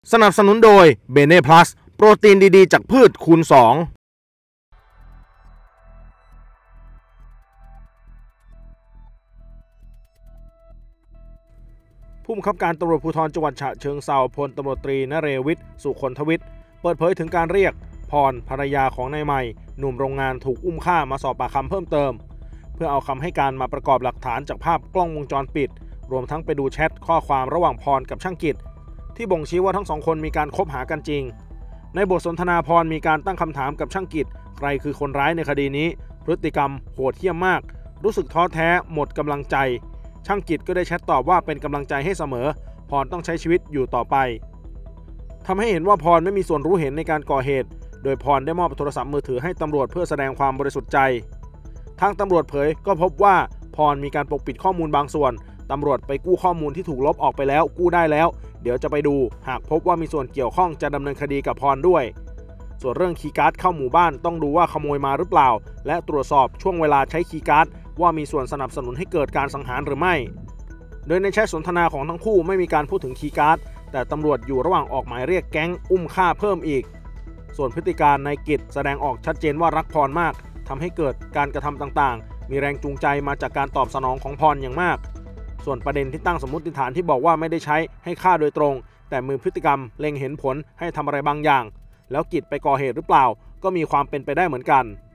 สนับสนุนโดยเบเน่พลัสโปรตีนดีๆจากพืชคูณ 2ผู้บังคับการตำรวจภูธรจังหวัดฉะเชิงเทราพลตำรวจตรีนเรวิทย์สุคนทวิทย์เปิดเผยถึงการเรียกพรภรรยาของนายใหม่หนุ่มโรงงานถูกอุ้มฆ่ามาสอบปากคำเพิ่มเติมเพื่อเอาคำให้การมาประกอบหลักฐานจากภาพกล้องวงจรปิดรวมทั้งไปดูแชทข้อความระหว่างพรกับช่างกิจที่บ่งชี้ว่าทั้งสองคนมีการคบหากันจริงในบทสนทนาพรมีการตั้งคำถามกับช่างกิจใครคือคนร้ายในคดีนี้พฤติกรรมโหดเหี้ยมมากรู้สึกท้อแท้หมดกำลังใจช่างกิจก็ได้แชทตอบว่าเป็นกำลังใจให้เสมอพรต้องใช้ชีวิตอยู่ต่อไปทำให้เห็นว่าพรไม่มีส่วนรู้เห็นในการก่อเหตุโดยพรได้มอบโทรศัพท์มือถือให้ตำรวจเพื่อแสดงความบริสุทธิ์ใจทางตำรวจเผยก็พบว่าพรมีการปกปิดข้อมูลบางส่วนตำรวจไปกู้ข้อมูลที่ถูกลบออกไปแล้วกู้ได้แล้วเดี๋ยวจะไปดูหากพบว่ามีส่วนเกี่ยวข้องจะดำเนินคดีกับพรด้วยส่วนเรื่องคีย์การ์ดเข้าหมู่บ้านต้องดูว่าขโมยมาหรือเปล่าและตรวจสอบช่วงเวลาใช้คีย์การ์ดว่ามีส่วนสนับสนุนให้เกิดการสังหารหรือไม่โดยในแชทสนทนาของทั้งคู่ไม่มีการพูดถึงคีย์การ์ดแต่ตำรวจอยู่ระหว่างออกหมายเรียกแก๊งอุ้มฆ่าเพิ่มอีกส่วนพฤติการในกิจแสดงออกชัดเจนว่ารักพรมากทำให้เกิดการกระทำต่างๆมีแรงจูงใจมาจากการตอบสนองของพรอย่างมากส่วนประเด็นที่ตั้งสมมติฐานที่บอกว่าไม่ได้ใช้ให้ฆ่าโดยตรงแต่มือพฤติกรรมเล็งเห็นผลให้ทำอะไรบางอย่างแล้วกิจไปก่อเหตุหรือเปล่าก็มีความเป็นไปได้เหมือนกัน